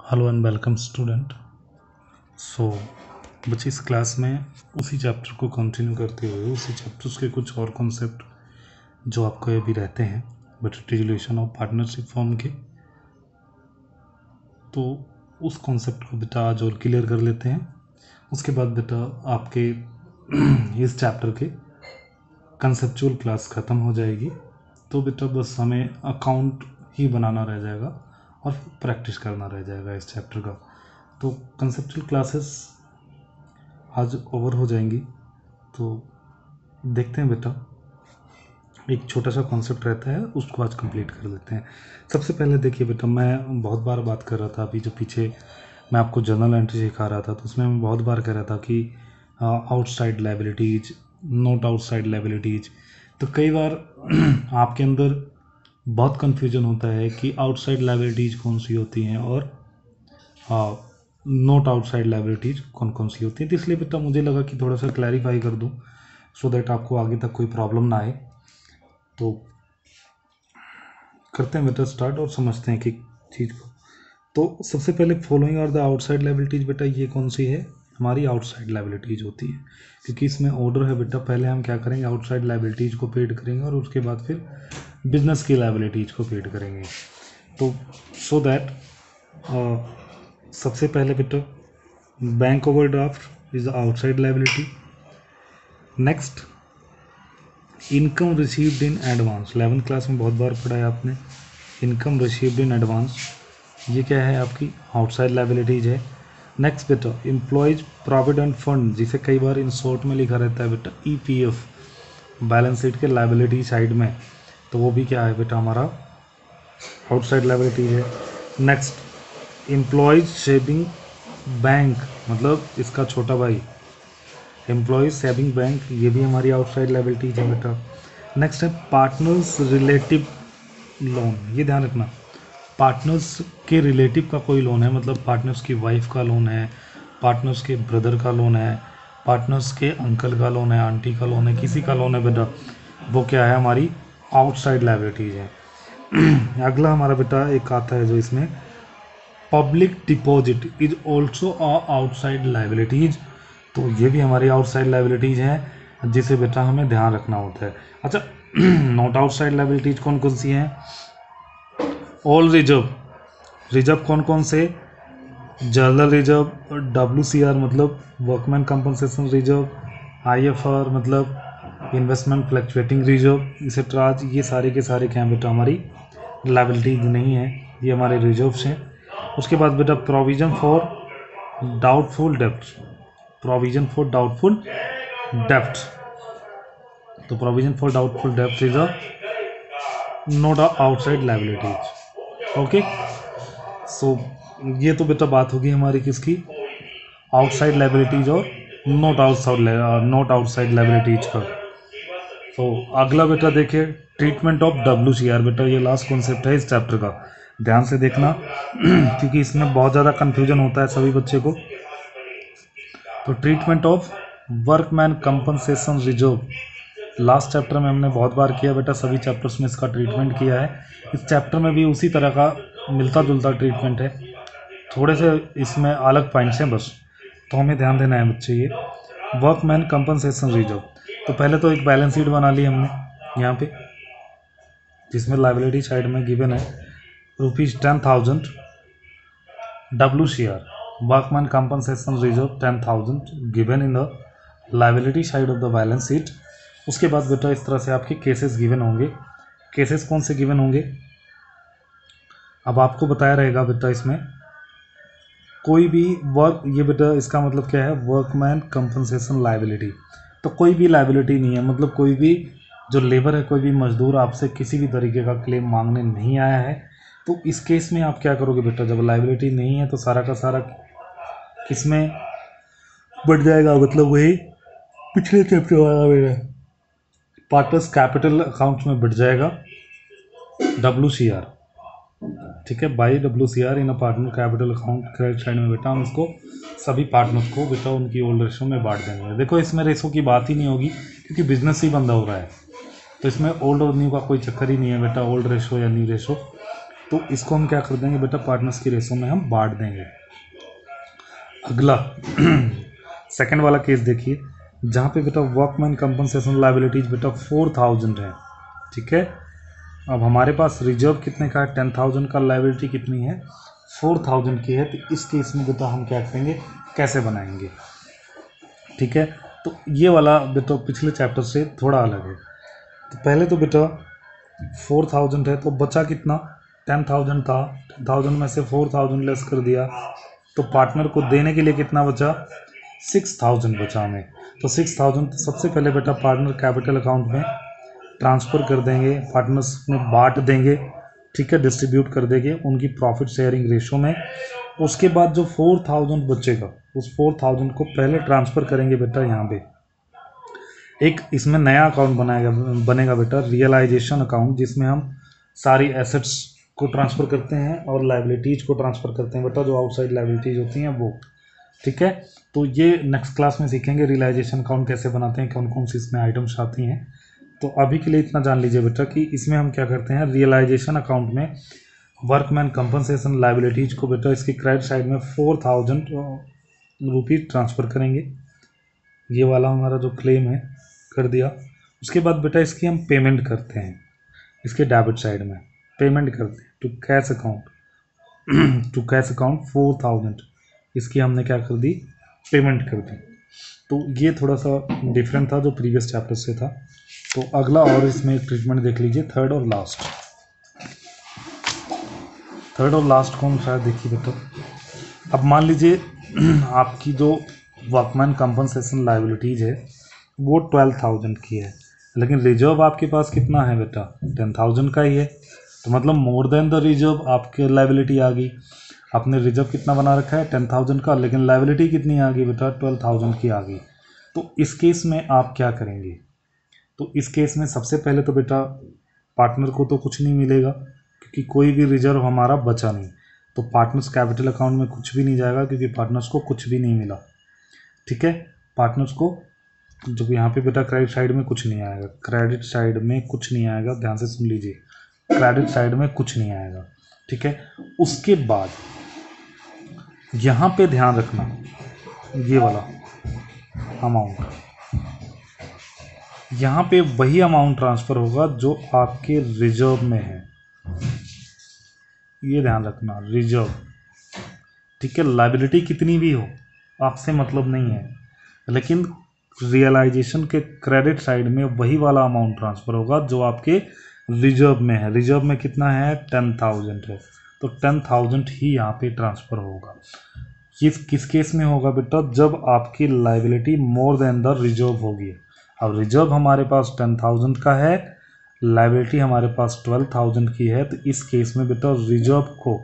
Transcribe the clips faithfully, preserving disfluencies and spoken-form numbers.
Hello and welcome student. So बच्चे इस class में उसी चैप्टर को कंटिन्यू करते हुए उसी चैप्टर्स के कुछ और कॉन्सेप्ट जो आपको अभी रहते हैं but resolution of partnership form के, तो उस कॉन्सेप्ट को बेटा आज और क्लियर कर लेते हैं। उसके बाद बेटा आपके इस चैप्टर के कंसेप्चुअल क्लास ख़त्म हो जाएगी। तो बेटा बस हमें अकाउंट ही बनाना रह जाएगा और प्रैक्टिस करना रह जाएगा इस चैप्टर का। तो कंसेप्चुअल क्लासेस आज ओवर हो जाएंगी। तो देखते हैं बेटा, एक छोटा सा कॉन्सेप्ट रहता है उसको आज कंप्लीट कर लेते हैं। सबसे पहले देखिए बेटा, मैं बहुत बार बात कर रहा था अभी जो पीछे मैं आपको जर्नल एंट्री सिखा रहा था, तो उसमें मैं बहुत बार कह रहा था कि outside liabilities, not outside liabilities. तो कई बार आपके अंदर बहुत कन्फ्यूजन होता है कि आउटसाइड लायबिलिटीज कौन सी होती हैं और नॉट आउटसाइड लायबिलिटीज कौन कौन सी होती हैं। तो इसलिए बेटा मुझे लगा कि थोड़ा सा क्लैरिफाई कर दूं सो दैट आपको आगे तक कोई प्रॉब्लम ना आए। तो करते हैं बेटा स्टार्ट और समझते हैं कि चीज़ को। तो सबसे पहले following are the outside liabilities, बेटा ये कौन सी है, हमारी आउटसाइड लायबिलिटीज होती है, क्योंकि इसमें ऑर्डर है बेटा। पहले हम क्या करेंगे, आउटसाइड लायबिलिटीज को पेड करेंगे और उसके बाद फिर बिजनेस की लायबिलिटीज को पेड करेंगे। तो सो दैट सबसे पहले बेटा bank overdraft is outside liability. Next income received in advance, eleventh class में बहुत बार पढ़ा है आपने। इनकम रिसीव्ड इन एडवांस ये क्या है, आपकी आउटसाइड लायबिलिटीज है। नेक्स्ट बेटा एम्प्लॉयज प्रोविडेंट फंड, जिसे कई बार इन शॉर्ट में लिखा रहता है बेटा E P F, balance sheet के लायबिलिटी साइड में, तो वो भी क्या है बेटा हमारा आउटसाइड लायबिलिटी है। नेक्स्ट एम्प्लॉयज सेविंग बैंक, मतलब इसका छोटा भाई एम्प्लॉयज सेविंग बैंक, ये भी हमारी आउटसाइड लायबिलिटी है बेटा। नेक्स्ट है पार्टनर्स रिलेटिव लोन, ये ध्यान रखना, पार्टनर्स के रिलेटिव का कोई लोन है, मतलब पार्टनर्स की वाइफ का लोन है, पार्टनर्स के ब्रदर का लोन है, पार्टनर्स के अंकल का लोन है, आंटी का लोन है, किसी का लोन है बेटा, वो क्या है हमारी आउटसाइड लायबिलिटीज है। अगला हमारा बेटा एक आता है जो इसमें public deposit is also outside liabilities, तो ये भी हमारी आउटसाइड लायबिलिटीज हैं जिसे बेटा हमें ध्यान रखना होता है। अच्छा नॉट आउटसाइड लायबिलिटीज कौन कौन सी हैं, ऑल रिजर्व, रिजर्व कौन कौन से, general reserve, W C R मतलब workman compensation reserve, I F R मतलब इन्वेस्टमेंट फ्लक्चुएटिंग रिजर्व, एक्सेट्रा, ये सारे के सारे क्या हैं बेटा हमारी लायबिलिटीज नहीं है, ये हमारे रिजर्व्स हैं। उसके बाद बेटा प्रोविजन फॉर डाउटफुल डेब्ट, प्रोविजन फॉर डाउटफुल डेब्ट, तो प्रोविजन फॉर डाउटफुल डेब्ट is a not outside liabilities. Okay, सो ये तो बेटा बात होगी हमारी किसकी, आउटसाइड लायबिलिटीज और not outside not outside liabilities का। तो अगला बेटा देखिए treatment of W C are, बेटा ये लास्ट कॉन्सेप्ट है इस चैप्टर का, ध्यान से देखना क्योंकि इसमें बहुत ज़्यादा कंफ्यूजन होता है सभी बच्चे को। तो treatment of workman compensation reserve, last chapter में हमने बहुत बार किया बेटा, सभी चैप्टर्स में इसका ट्रीटमेंट किया है। इस चैप्टर में भी उसी तरह का मिलता जुलता ट्रीटमेंट है, थोड़े से इसमें अलग पॉइंट्स हैं बस, तो हमें ध्यान देना है बच्चे। ये वर्कमैन कंपनसेशन रिजर्व, तो पहले तो एक बैलेंस शीट बना ली हमने यहाँ पे, जिसमें लायबिलिटी साइड में गिवन है rupees ten thousand W C R, workman compensation reserve ten thousand given in the liability side of the balance sheet. उसके बाद बेटा इस तरह से आपके केसेस गिवन होंगे। केसेस कौन से गिवन होंगे, अब आपको बताया रहेगा बेटा इसमें कोई भी वर्क, ये बेटा इसका मतलब क्या है, वर्कमैन कंपनसेशन लायबिलिटी, तो कोई भी लायबिलिटी नहीं है, मतलब कोई भी जो लेबर है, कोई भी मजदूर आपसे किसी भी तरीके का क्लेम मांगने नहीं आया है। तो इस केस में आप क्या करोगे बेटा, जब लायबिलिटी नहीं है तो सारा का सारा किस में बढ़ जाएगा, मतलब वही पिछले चैप्टर वाला मेरा पार्टनर्स कैपिटल अकाउंट में बढ़ जाएगा डब्ल्यू सी आर, ठीक है, by W C R in a partner capital account credit side में बेटा हम इसको सभी पार्टनर्स को बेटा उनकी ओल्ड रेशो में बांट देंगे। देखो इसमें रेशो की बात ही नहीं होगी क्योंकि बिजनेस ही बंदा हो रहा है, तो इसमें ओल्ड और न्यू का कोई चक्कर ही नहीं है बेटा, ओल्ड रेशो या न्यू रेशो तो इसको हम क्या कर देंगे बेटा, पार्टनर्स की रेशो में हम बांट देंगे। अगला सेकंड वाला केस देखिए, जहाँ पे बेटा वर्कमैन कंपनसेशन लायबिलिटीज बेटा फोर थाउजेंड है, ठीक है। अब हमारे पास रिजर्व कितने का है, टेन थाउजेंड का, लायबिलिटी कितनी है, फोर थाउजेंड की है। तो इस केस में बेटा हम क्या करेंगे, कैसे बनाएंगे, ठीक है। तो ये वाला बेटा पिछले चैप्टर से थोड़ा अलग है। तो पहले तो बेटा फोर थाउजेंड है, तो बचा कितना, टेन थाउजेंड था, टेन थाउजेंड में से फोर थाउजेंड लेस कर दिया, तो पार्टनर को देने के लिए कितना बचा, सिक्स थाउजेंड बचा हमें। तो सिक्स थाउजेंड सबसे पहले बेटा पार्टनर कैपिटल अकाउंट में ट्रांसफ़र कर देंगे, पार्टनर्स में बांट देंगे, ठीक है, डिस्ट्रीब्यूट कर देंगे उनकी प्रॉफिट शेयरिंग रेशो में। उसके बाद जो फोर थाउजेंड बचेगा, उस फोर थाउजेंड को पहले ट्रांसफ़र करेंगे बेटा यहाँ पे, एक इसमें नया अकाउंट बनाएगा बनेगा बेटा, रियलाइजेशन अकाउंट, जिसमें हम सारी एसेट्स को ट्रांसफ़र करते हैं और लायबिलिटीज़ को ट्रांसफ़र करते हैं बेटा, जो आउटसाइड लायबिलिटीज़ होती हैं वो, ठीक है। तो ये नेक्स्ट क्लास में सीखेंगे रियलाइजेशन अकाउंट कैसे बनाते हैं, कौन कौन सी इसमें आइटम्स आती हैं। तो अभी के लिए इतना जान लीजिए बेटा कि इसमें हम क्या करते हैं, रियलाइजेशन अकाउंट में वर्कमैन कंपनसेशन लायबिलिटीज़ को बेटा इसकी क्रेडिट साइड में फोर थाउजेंड रुपीज़ ट्रांसफ़र करेंगे, ये वाला हमारा जो क्लेम है कर दिया। उसके बाद बेटा इसकी हम पेमेंट करते हैं, इसके डेबिट साइड में पेमेंट करते हैं to cash account to cash account four thousand, इसकी हमने क्या कर दी, पेमेंट कर दी। तो ये थोड़ा सा डिफरेंट था जो प्रीवियस चैप्टर से था। तो अगला और इसमें एक ट्रीटमेंट देख लीजिए, थर्ड और लास्ट। थर्ड और लास्ट कौन सा है देखिए बेटा, अब मान लीजिए आपकी जो वर्कमैन कंपनसेशन लायबिलिटीज है वो ट्वेल्व थाउजेंड की है, लेकिन रिजर्व आपके पास कितना है बेटा, टेन थाउजेंड का ही है। तो मतलब मोर देन द रिजर्व आपके लायबिलिटी आ गई। आपने रिजर्व कितना बना रखा है, टेन थाउजेंड का, लेकिन लायबिलिटी कितनी आ गई बेटा, ट्वेल्व थाउजेंड की आ गई। तो इस केस में आप क्या करेंगे, तो इस केस में सबसे पहले तो बेटा पार्टनर को तो कुछ नहीं मिलेगा, क्योंकि कोई भी रिजर्व हमारा बचा नहीं। तो पार्टनर्स कैपिटल अकाउंट में कुछ भी नहीं जाएगा, क्योंकि पार्टनर्स को कुछ भी नहीं मिला, ठीक है। पार्टनर्स को जो यहाँ पे बेटा क्रेडिट साइड में कुछ नहीं आएगा, क्रेडिट साइड में कुछ नहीं आएगा, ध्यान से सुन लीजिए, क्रेडिट साइड में कुछ नहीं आएगा, ठीक है। उसके बाद यहाँ पे ध्यान रखना, ये वाला अमाउंट, यहाँ पे वही अमाउंट ट्रांसफ़र होगा जो आपके रिजर्व में है, ये ध्यान रखना, रिजर्व, ठीक है। लायबिलिटी कितनी भी हो आपसे मतलब नहीं है, लेकिन रियलाइजेशन के क्रेडिट साइड में वही वाला अमाउंट ट्रांसफ़र होगा जो आपके रिजर्व में है। रिजर्व में कितना है, टेन थाउजेंड है, तो टेन थाउजेंड ही यहाँ पे ट्रांसफ़र होगा। ये किस केस में होगा बेटा, जब आपकी liability more than the reserve होगी। अब रिजर्व हमारे पास टेन थाउजेंड का है, लायबिलिटी हमारे पास ट्वेल्व थाउजेंड की है, तो इस केस में बेटा रिजर्व को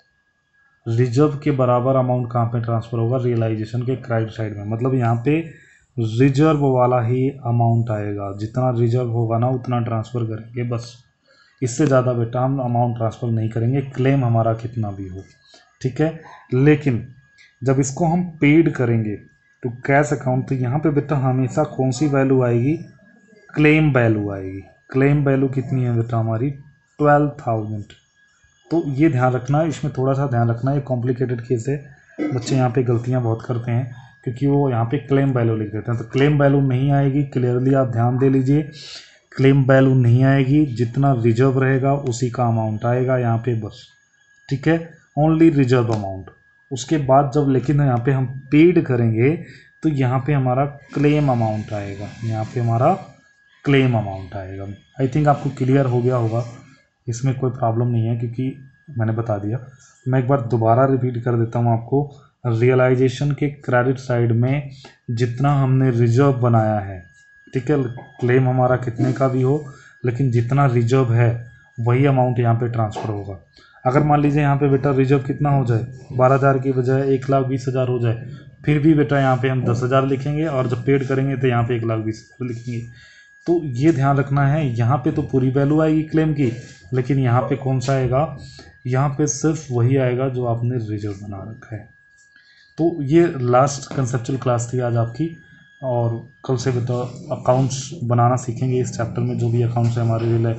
रिजर्व के बराबर अमाउंट कहाँ पे ट्रांसफ़र होगा, रियलाइजेशन के क्रेडिट साइड में। मतलब यहाँ पे रिजर्व वाला ही अमाउंट आएगा, जितना रिजर्व होगा ना उतना ट्रांसफ़र करेंगे बस, इससे ज़्यादा बेटा हम अमाउंट ट्रांसफ़र नहीं करेंगे, क्लेम हमारा कितना भी हो, ठीक है। लेकिन जब इसको हम पेड करेंगे टू कैश अकाउंट, तो यहाँ पे बेटा हमेशा कौन सी वैल्यू आएगी, क्लेम वैल्यू आएगी। क्लेम वैल्यू कितनी है बेटा हमारी, ट्वेल्व थाउजेंड। तो ये ध्यान रखना, इसमें थोड़ा सा ध्यान रखना, ये कॉम्प्लिकेटेड केस है, बच्चे यहाँ पे गलतियाँ बहुत करते हैं, क्योंकि वो यहाँ पे क्लेम वैल्यू लिख देते हैं। तो क्लेम वैल्यू नहीं आएगी, क्लियरली आप ध्यान दे लीजिए, क्लेम वैल्यू नहीं आएगी, जितना रिजर्व रहेगा उसी का अमाउंट आएगा यहाँ पे बस, ठीक है, ओनली रिजर्व अमाउंट। उसके बाद जब लेकिन यहाँ पे हम पेड करेंगे तो यहाँ पे हमारा क्लेम अमाउंट आएगा, यहाँ पे हमारा क्लेम अमाउंट आएगा। आई थिंक आपको क्लियर हो गया होगा, इसमें कोई प्रॉब्लम नहीं है क्योंकि मैंने बता दिया। मैं एक बार दोबारा रिपीट कर देता हूँ आपको, रियलाइजेशन के क्रेडिट साइड में जितना हमने रिजर्व बनाया है, ठीक है, क्लेम हमारा कितने का भी हो, लेकिन जितना रिजर्व है वही अमाउंट यहाँ पे ट्रांसफ़र होगा। अगर मान लीजिए यहाँ पे बेटा रिजर्व कितना हो जाए, बारह हज़ार की बजाय एक लाख बीस हज़ार हो जाए, फिर भी बेटा यहाँ पे हम दस हज़ार लिखेंगे, और जब पेड करेंगे तो यहाँ पे एक लाख बीस हज़ार लिखेंगे। तो ये ध्यान रखना है, यहाँ पे तो पूरी वैल्यू आएगी क्लेम की, लेकिन यहाँ पे कौन सा आएगा, यहाँ पे सिर्फ वही आएगा जो आपने रिजर्व बना रखा है। तो ये लास्ट कंसेप्चुअल क्लास थी आज आपकी, और कल से बेटा अकाउंट्स बनाना सीखेंगे इस चैप्टर में, जो भी अकाउंट्स है हमारे लिए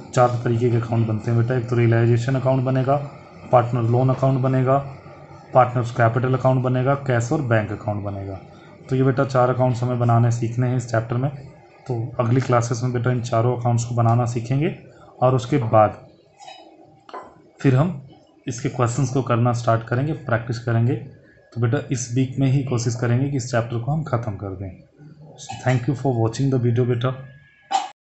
चार तरीके के अकाउंट बनते हैं बेटा। एक तो रियलाइजेशन अकाउंट बनेगा, पार्टनर लोन अकाउंट बनेगा, पार्टनर्स कैपिटल अकाउंट बनेगा, कैश और बैंक अकाउंट बनेगा। तो ये बेटा चार अकाउंट्स हमें बनाने सीखने हैं इस चैप्टर में। तो अगली क्लासेस में बेटा इन चारों अकाउंट्स को बनाना सीखेंगे और उसके बाद फिर हम इसके क्वेश्चंस को करना स्टार्ट करेंगे, प्रैक्टिस करेंगे। तो बेटा इस वीक में ही कोशिश करेंगे कि इस चैप्टर को हम ख़त्म कर दें। Thank you for watching the video बेटा।